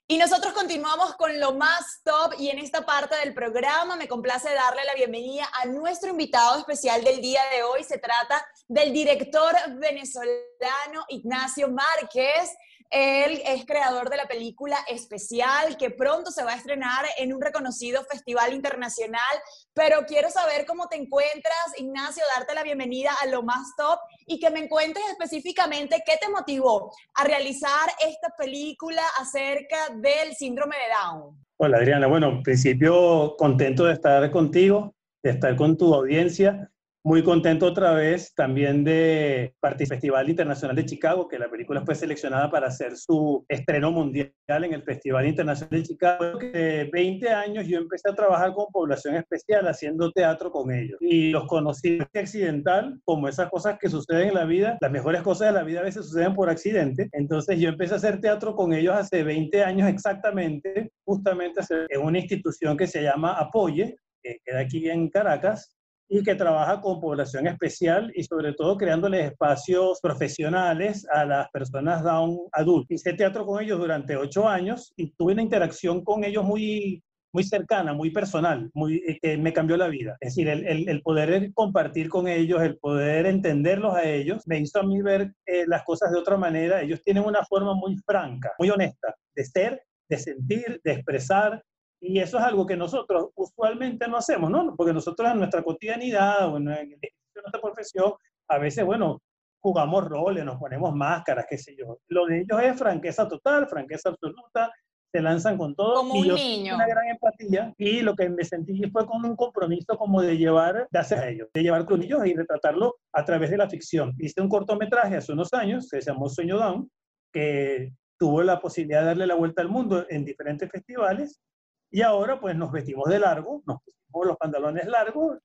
Y nosotros continuamos con lo más top y en esta parte del programa me complace darle la bienvenida a nuestro invitado especial del día de hoy. Se trata del director venezolano Ignacio Márquez. Él es creador de la película Especial, que pronto se va a estrenar en un reconocido festival internacional. Pero quiero saber cómo te encuentras, Ignacio, darte la bienvenida a lo más top y que me cuentes específicamente qué te motivó a realizar esta película acerca del síndrome de Down. Hola Adriana, bueno, en principio contento de estar contigo, de estar con tu audiencia, muy contento otra vez también de participar en el Festival Internacional de Chicago, que la película fue seleccionada para hacer su estreno mundial en el Festival Internacional de Chicago. De 20 años yo empecé a trabajar con población especial haciendo teatro con ellos y los conocí accidental, como esas cosas que suceden en la vida, las mejores cosas de la vida a veces suceden por accidente. Entonces yo empecé a hacer teatro con ellos hace 20 años exactamente, justamente en una institución que se llama Apoye, que queda aquí en Caracas, y que trabaja con población especial y sobre todo creándoles espacios profesionales a las personas Down adultas. Hice teatro con ellos durante 8 años y tuve una interacción con ellos muy cercana, muy personal, que me cambió la vida. Es decir, el poder compartir con ellos, el poder entenderlos a ellos, me hizo a mí ver las cosas de otra manera. Ellos tienen una forma muy franca, muy honesta de ser, de sentir, de expresar. Y eso es algo que nosotros usualmente no hacemos, ¿no? Porque nosotros en nuestra cotidianidad o en el ejercicio de nuestra profesión, a veces, bueno, jugamos roles, nos ponemos máscaras, qué sé yo. Lo de ellos es franqueza total, franqueza absoluta, se lanzan con todo. Como Y un yo sentí una niño. gran empatía y lo que me sentí fue con un compromiso como de llevar, de hacer a ellos, de llevar con ellos y retratarlo a través de la ficción. Hice un cortometraje hace unos años que se llamó Sueño Down, que tuvo la posibilidad de darle la vuelta al mundo en diferentes festivales. Y ahora pues nos vestimos de largo, nos pusimos los pantalones largos,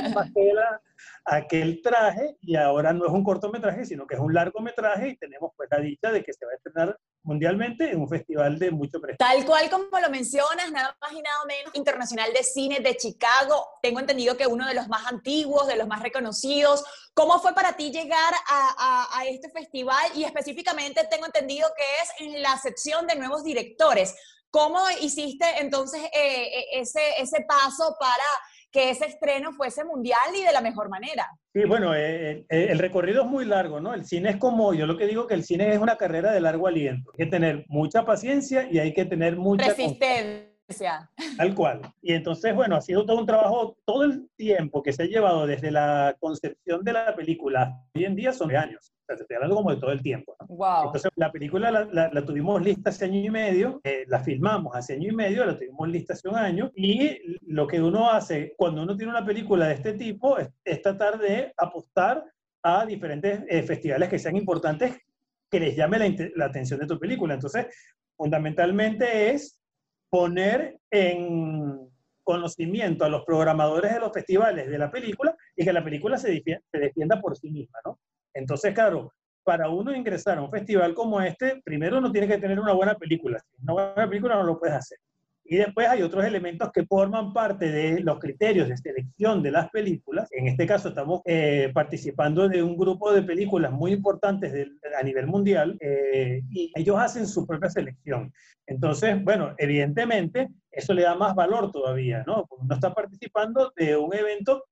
aquel traje, y ahora no es un cortometraje, sino que es un largometraje y tenemos pues la dicha de que se va a estrenar mundialmente en un festival de mucho prestigio. Tal cual como lo mencionas, nada más y nada menos, Internacional de Cine de Chicago. Tengo entendido que uno de los más antiguos, de los más reconocidos. ¿Cómo fue para ti llegar a este festival? Y específicamente tengo entendido que es en la sección de nuevos directores. ¿Cómo hiciste entonces ese paso para que ese estreno fuese mundial y de la mejor manera? Sí, bueno, el recorrido es muy largo, ¿no? El cine es como, yo lo que digo que el cine es una carrera de largo aliento. Hay que tener mucha paciencia y hay que tener mucha constancia. Resistencia. Tal cual. Y entonces, bueno, ha sido todo un trabajo, todo el tiempo que se ha llevado desde la concepción de la película hasta hoy en día son de años. O sea, te estoy hablando como de todo el tiempo, ¿no? Wow. Entonces, la película la tuvimos lista hace año y medio, la filmamos hace año y medio, la tuvimos lista hace un año, y lo que uno hace cuando uno tiene una película de este tipo es tratar de apostar a diferentes festivales que sean importantes, que les llame la atención de tu película. Entonces, fundamentalmente es poner en conocimiento a los programadores de los festivales de la película y que la película se defienda por sí misma, ¿no? Entonces, claro, para uno ingresar a un festival como este, primero uno tiene que tener una buena película. Si una buena película no lo puedes hacer. Y después hay otros elementos que forman parte de los criterios de selección de las películas. En este caso estamos participando de un grupo de películas muy importantes a nivel mundial y ellos hacen su propia selección. Entonces, bueno, evidentemente eso le da más valor todavía, ¿no? Porque uno está participando de un evento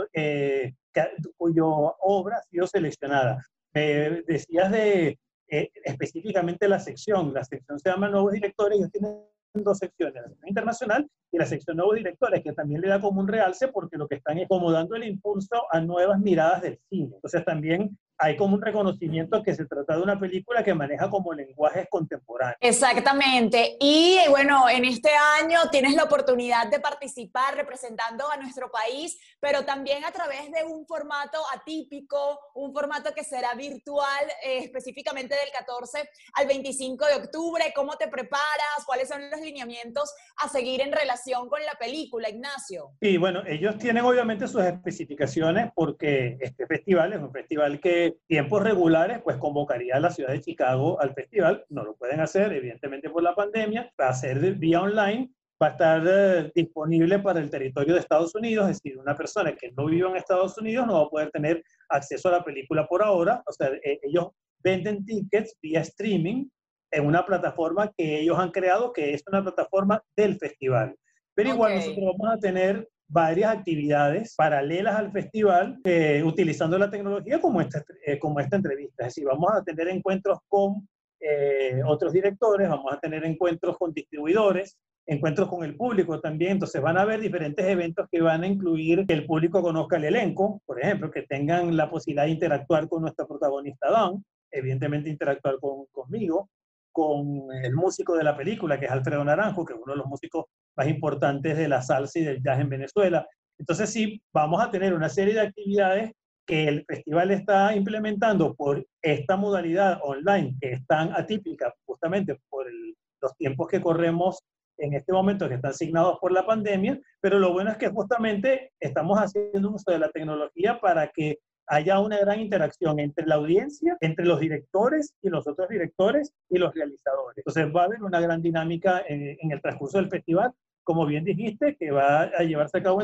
cuya obra ha sido seleccionada. Me decías de específicamente la sección se llama Nuevos Directores, ellos tienen dos secciones, la sección internacional y la sección nuevos directores, que también le da como un realce porque lo que están es como dando el impulso a nuevas miradas del cine. Entonces también hay como un reconocimiento que se trata de una película que maneja como lenguajes contemporáneos. Exactamente. Y bueno, en este año tienes la oportunidad de participar representando a nuestro país, pero también a través de un formato atípico, un formato que será virtual, específicamente del 14 al 25 de octubre. ¿Cómo te preparas? ¿Cuáles son los lineamientos a seguir en relación con la película, Ignacio? Sí, bueno, ellos tienen obviamente sus especificaciones porque este festival es un festival que tiempos regulares pues convocaría a la ciudad de Chicago al festival. No lo pueden hacer evidentemente por la pandemia, va a ser vía online, va a estar disponible para el territorio de Estados Unidos, es decir, una persona que no vive en Estados Unidos no va a poder tener acceso a la película por ahora. O sea, ellos venden tickets vía streaming en una plataforma que ellos han creado, que es una plataforma del festival. Pero igual nosotros vamos a tener varias actividades paralelas al festival utilizando la tecnología como esta entrevista. Es decir, vamos a tener encuentros con otros directores, vamos a tener encuentros con distribuidores, encuentros con el público también. Entonces van a haber diferentes eventos que van a incluir que el público conozca el elenco, por ejemplo, que tengan la posibilidad de interactuar con nuestra protagonista Dawn, evidentemente interactuar conmigo, con el músico de la película, que es Alfredo Naranjo, que es uno de los músicos más importantes de la salsa y del jazz en Venezuela. Entonces sí, vamos a tener una serie de actividades que el festival está implementando por esta modalidad online, que es tan atípica justamente por los tiempos que corremos en este momento, que están asignados por la pandemia, pero lo bueno es que justamente estamos haciendo uso de la tecnología para que haya una gran interacción entre la audiencia, entre los directores y los otros directores y los realizadores. Entonces va a haber una gran dinámica en el transcurso del festival, como bien dijiste, que va a llevarse a cabo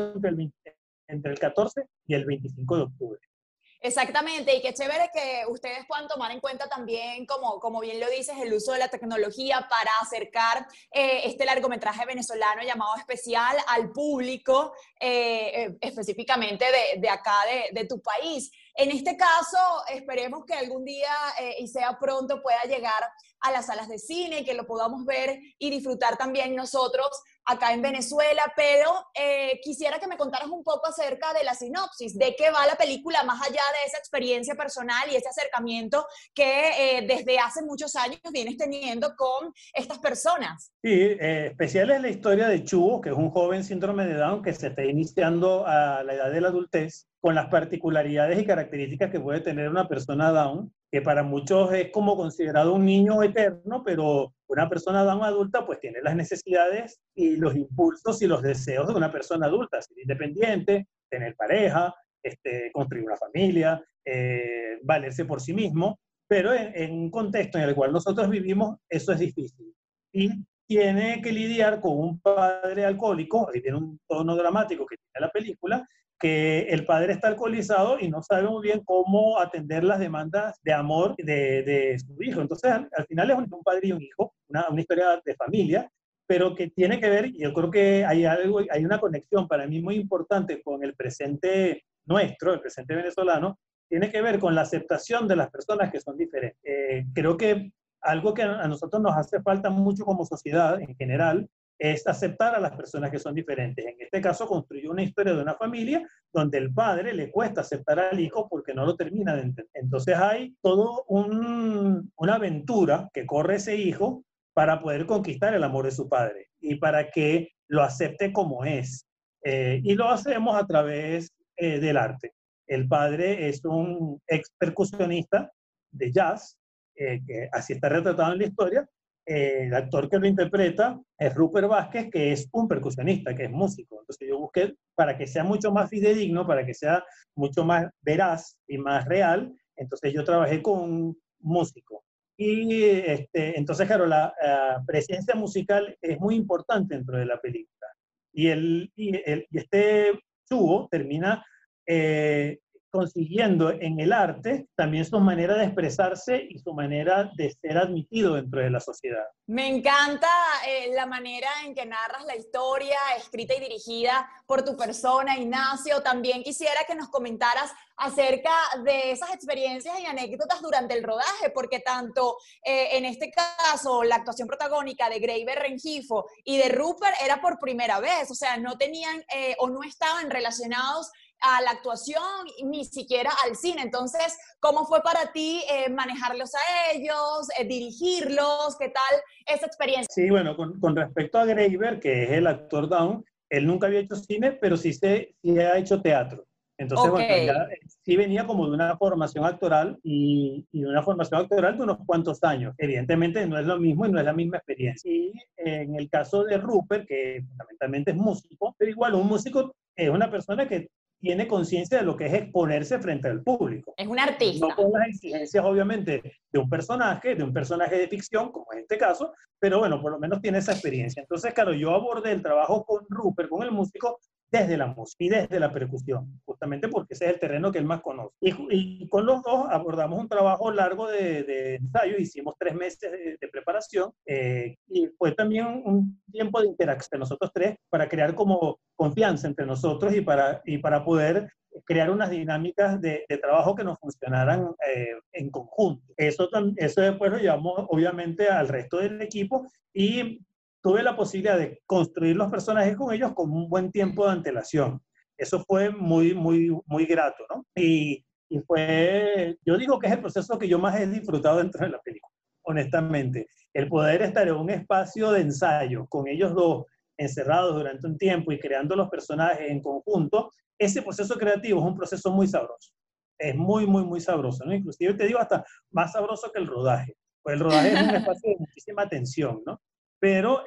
entre el 14 y el 25 de octubre. Exactamente, y qué chévere que ustedes puedan tomar en cuenta también, como bien lo dices, el uso de la tecnología para acercar este largometraje venezolano llamado Especial al público, específicamente de acá, de tu país. En este caso, esperemos que algún día, y sea pronto, pueda llegar a las salas de cine, que lo podamos ver y disfrutar también nosotros acá en Venezuela, pero quisiera que me contaras un poco acerca de la sinopsis, de qué va la película, más allá de esa experiencia personal y ese acercamiento que desde hace muchos años vienes teniendo con estas personas. Sí, Especial es la historia de Chugo, que es un joven síndrome de Down que se está iniciando a la edad de la adultez, con las particularidades y características que puede tener una persona Down, que para muchos es como considerado un niño eterno, pero una persona Down adulta pues tiene las necesidades y los impulsos y los deseos de una persona adulta, ser independiente, tener pareja, construir una familia, valerse por sí mismo, pero en un contexto en el cual nosotros vivimos eso es difícil. Y tiene que lidiar con un padre alcohólico, ahí tiene un tono dramático que tiene la película, que el padre está alcoholizado y no sabe muy bien cómo atender las demandas de amor de su hijo. Entonces, al final es un padre y un hijo, una historia de familia, pero que tiene que ver, y yo creo que hay una conexión para mí muy importante con el presente nuestro, el presente venezolano, tiene que ver con la aceptación de las personas que son diferentes. Creo que algo que a nosotros nos hace falta mucho como sociedad en general es aceptar a las personas que son diferentes. En este caso construyó una historia de una familia donde el padre le cuesta aceptar al hijo porque no lo termina de entender. Entonces hay todo una aventura que corre ese hijo para poder conquistar el amor de su padre y para que lo acepte como es. Y lo hacemos a través del arte. El padre es un ex percusionista de jazz, que así está retratado en la historia. El actor que lo interpreta es Rupert Vázquez, que es un percusionista, que es músico. Entonces yo busqué, para que sea mucho más fidedigno, para que sea mucho más veraz y más real, entonces yo trabajé con un músico. Y entonces, claro, la presencia musical es muy importante dentro de la película. Y este Chugo termina consiguiendo en el arte también su manera de expresarse y su manera de ser admitido dentro de la sociedad. Me encanta la manera en que narras la historia, escrita y dirigida por tu persona, Ignacio. También quisiera que nos comentaras acerca de esas experiencias y anécdotas durante el rodaje, porque tanto en este caso la actuación protagónica de Graver Rengifo y de Rupert era por primera vez, o sea, no tenían o no estaban relacionados a la actuación, ni siquiera al cine. Entonces, ¿cómo fue para ti manejarlos a ellos, dirigirlos? ¿Qué tal esa experiencia? Sí, bueno, con respecto a Graver, que es el actor Down, él nunca había hecho cine, pero sí ha hecho teatro. Entonces, Okay. bueno, ya sí venía como de una formación actoral y de una formación actoral de unos cuantos años. Evidentemente no es lo mismo y no es la misma experiencia. Y en el caso de Rupert, que fundamentalmente es músico, pero igual un músico es una persona que tiene conciencia de lo que es exponerse frente al público. Es un artista. No con las exigencias, obviamente, de un personaje de ficción, como en este caso, pero bueno, por lo menos tiene esa experiencia. Entonces, claro, yo abordé el trabajo con Rupert, con el músico, desde la música y desde la percusión, justamente porque ese es el terreno que él más conoce. Y con los dos abordamos un trabajo largo de ensayo, hicimos 3 meses de preparación, y fue también un tiempo de interacción de nosotros tres para crear como confianza entre nosotros y para poder crear unas dinámicas de trabajo que nos funcionaran en conjunto. Eso después lo llevamos obviamente al resto del equipo y tuve la posibilidad de construir los personajes con ellos con un buen tiempo de antelación. Eso fue muy, muy, muy grato, ¿no? Y fue, yo digo que es el proceso que yo más he disfrutado dentro de la película, honestamente. El poder estar en un espacio de ensayo con ellos dos encerrados durante un tiempo y creando los personajes en conjunto, ese proceso creativo es un proceso muy sabroso. Es muy, muy, muy sabroso, ¿no? Inclusive te digo hasta más sabroso que el rodaje. Pues el rodaje es un espacio de muchísima tensión, ¿no? Pero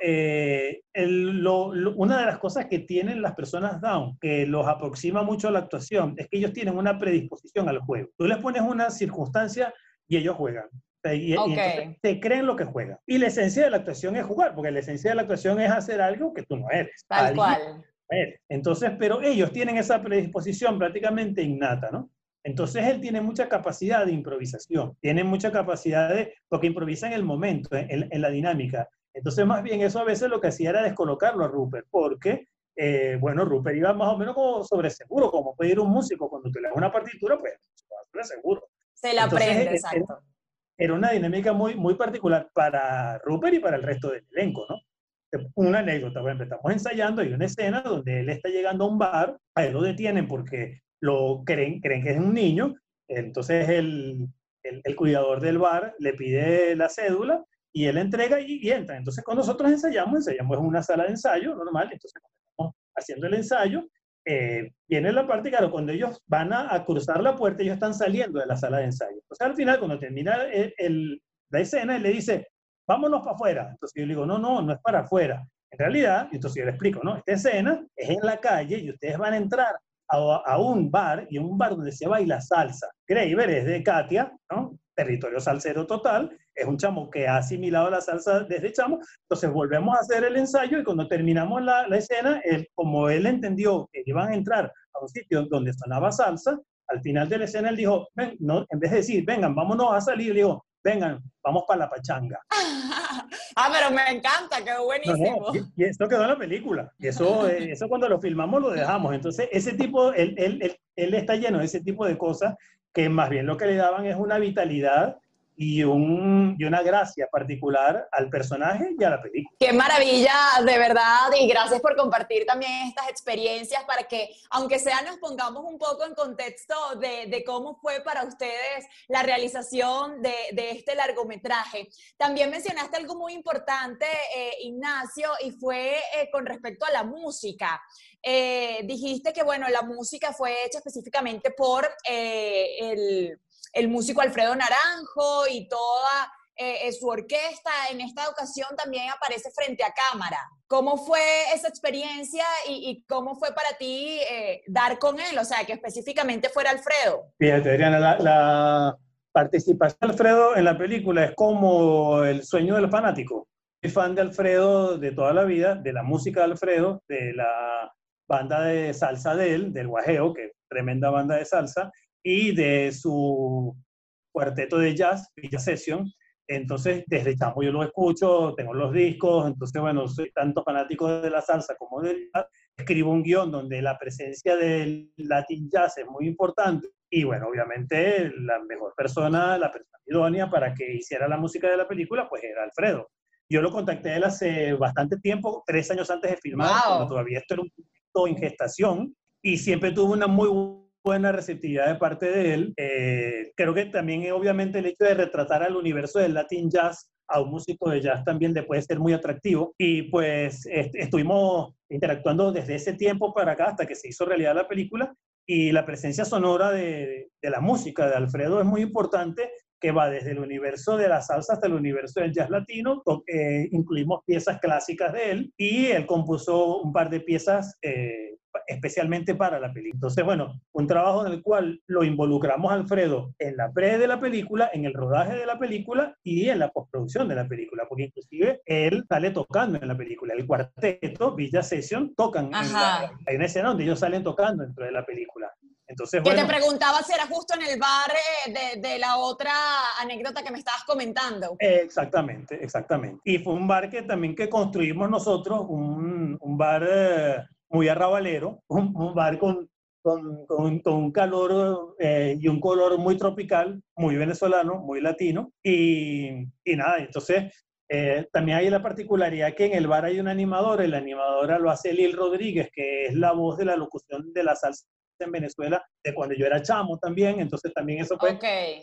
una de las cosas que tienen las personas Down, que los aproxima mucho a la actuación, es que ellos tienen una predisposición al juego. Tú les pones una circunstancia y ellos juegan. Y entonces te creen lo que juegan. Y la esencia de la actuación es jugar, porque la esencia de la actuación es hacer algo que tú no eres. Tal cual. Entonces, pero ellos tienen esa predisposición prácticamente innata, ¿no? Entonces él tiene mucha capacidad de improvisación, tiene mucha capacidad porque improvisa en el momento, en la dinámica. Entonces, más bien eso a veces lo que hacía era descolocarlo a Rupert, porque, bueno, Rupert iba más o menos como sobre seguro, como puede ir un músico, cuando te le das una partitura, pues, sobre seguro. Se la aprende, exacto. Era una dinámica muy, muy particular para Rupert y para el resto del elenco, ¿no? Una anécdota, por ejemplo, estamos ensayando, hay una escena donde él está llegando a un bar, a él lo detienen porque lo creen que es un niño, entonces el cuidador del bar le pide la cédula y él entrega y entra. Entonces, cuando nosotros ensayamos en una sala de ensayo normal, entonces cuando estamos haciendo el ensayo, viene la parte, claro, cuando ellos van a cruzar la puerta, ellos están saliendo de la sala de ensayo. Entonces, al final, cuando termina la escena, él le dice, vámonos para afuera. Entonces yo le digo, no es para afuera. En realidad, entonces yo le explico, ¿no? Esta escena es en la calle y ustedes van a entrar a un bar, y un bar donde se baila salsa. Graver es de Katia, ¿no? Territorio salsero total, es un chamo que ha asimilado la salsa desde chamo. Entonces volvemos a hacer el ensayo y cuando terminamos la escena, como él entendió que iban a entrar a un sitio donde sonaba salsa, al final de la escena él dijo, ven, no, en vez de decir, vengan, vámonos a salir, le digo, vengan, vamos para la pachanga. Pero me encanta, quedó buenísimo. No, y esto quedó en la película. Eso cuando lo filmamos lo dejamos. Entonces, ese tipo, él está lleno de ese tipo de cosas que más bien lo que le daban es una vitalidad y una gracia particular al personaje y a la película. Qué maravilla, de verdad, y gracias por compartir también estas experiencias para que, aunque sea, nos pongamos un poco en contexto de cómo fue para ustedes la realización de este largometraje. También mencionaste algo muy importante, Ignacio, y fue con respecto a la música. Dijiste que, bueno, la música fue hecha específicamente por el músico Alfredo Naranjo y toda su orquesta. En esta ocasión también aparece frente a cámara. ¿Cómo fue esa experiencia y cómo fue para ti dar con él? O sea, que específicamente fuera Alfredo. Fíjate, Adriana, la participación de Alfredo en la película es como el sueño del fanático. Soy fan de Alfredo de toda la vida, de la música de Alfredo, de la banda de salsa de él, del Guajeo, que es tremenda banda de salsa, y de su cuarteto de jazz, Villa Session. Entonces, desde chamo yo lo escucho, tengo los discos, entonces, bueno, soy tanto fanático de la salsa como del jazz. Escribo un guión donde la presencia del Latin Jazz es muy importante y, bueno, obviamente la mejor persona, la persona idónea para que hiciera la música de la película, pues era Alfredo. Yo lo contacté a él hace bastante tiempo, 3 años antes de filmar, cuando todavía esto era un proyecto en gestación, y siempre tuvo una muy buena receptividad de parte de él. Creo que también obviamente el hecho de retratar al universo del Latin Jazz a un músico de jazz también le puede ser muy atractivo, y pues estuvimos interactuando desde ese tiempo para acá hasta que se hizo realidad la película, y la presencia sonora de la música de Alfredo es muy importante, que va desde el universo de la salsa hasta el universo del jazz latino. Incluimos piezas clásicas de él y él compuso un par de piezas especialmente para la película. Entonces, bueno, un trabajo en el cual lo involucramos a Alfredo en la pre de la película, en el rodaje de la película y en la postproducción de la película, porque inclusive él sale tocando en la película. El cuarteto, Villa Session, tocan hay una escena donde ellos salen tocando dentro de la película. Entonces, Que bueno, te preguntaba si era justo en el bar de la otra anécdota que me estabas comentando. exactamente, exactamente. Y fue un bar que también que construimos nosotros, un bar muy arrabalero, un bar con un calor y un color muy tropical, muy venezolano, muy latino. Y nada, entonces también hay la particularidad que en el bar hay un animador, el animadora lo hace Lil Rodríguez, que es la voz de la locución de la salsa en Venezuela, de cuando yo era chamo también, entonces también eso fue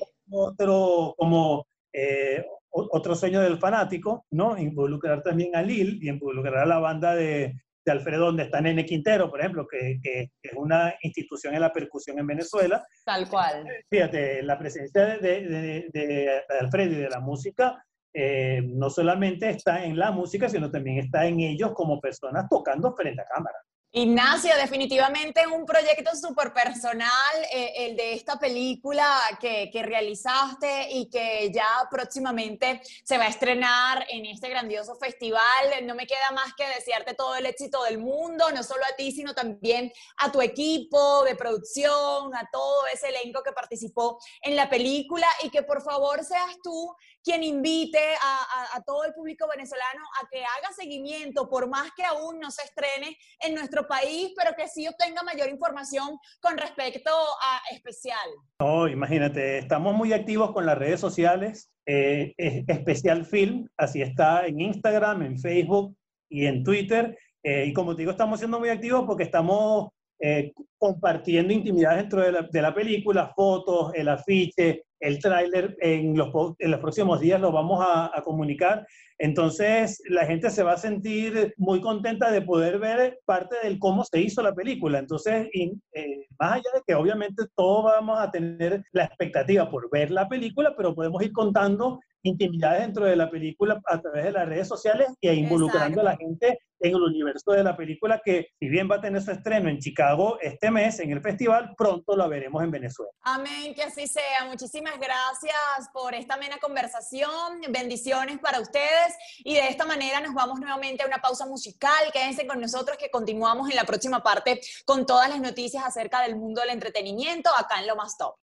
otro sueño del fanático, ¿no? Involucrar también a Lil y involucrar a la banda de Alfredo, donde está Nene Quintero, por ejemplo, que es una institución en la percusión en Venezuela. Tal cual. Fíjate, la presencia de Alfredo y de la música no solamente está en la música, sino también está en ellos como personas tocando frente a cámara. Ignacio, definitivamente un proyecto súper personal, el de esta película que realizaste y que ya próximamente se va a estrenar en este grandioso festival. No me queda más que desearte todo el éxito del mundo, no solo a ti, sino también a tu equipo de producción, a todo ese elenco que participó en la película y que por favor seas tú quien invite a todo el público venezolano a que haga seguimiento, por más que aún no se estrene en nuestro país, pero que sí obtenga mayor información con respecto a Especial. No, imagínate, estamos muy activos con las redes sociales, Especial Film, así está en Instagram, en Facebook y en Twitter, y como te digo, estamos siendo muy activos porque estamos compartiendo intimidad dentro de la película, fotos, el afiche, el tráiler, en los próximos días lo vamos a comunicar. Entonces la gente se va a sentir muy contenta de poder ver parte del cómo se hizo la película. Entonces, más allá de que obviamente todos vamos a tener la expectativa por ver la película, pero podemos ir contando intimidades dentro de la película a través de las redes sociales e involucrando a la gente en el universo de la película, que si bien va a tener su estreno en Chicago este mes en el festival, pronto la veremos en Venezuela. Amén, que así sea. Muchísimas gracias por esta amena conversación. Bendiciones para ustedes. Y de esta manera nos vamos nuevamente a una pausa musical. Quédense con nosotros que continuamos en la próxima parte con todas las noticias acerca del mundo del entretenimiento acá en Lo Más Top.